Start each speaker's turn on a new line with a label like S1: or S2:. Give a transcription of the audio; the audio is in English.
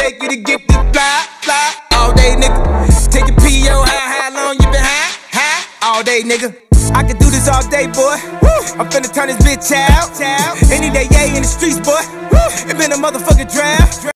S1: take you to get the fly all day, nigga. Take your P.O. how long you been high all day, nigga. I can do this all day, boy. I'm finna turn this bitch out. Any day, yeah, in the streets, boy. It been a motherfucking draft.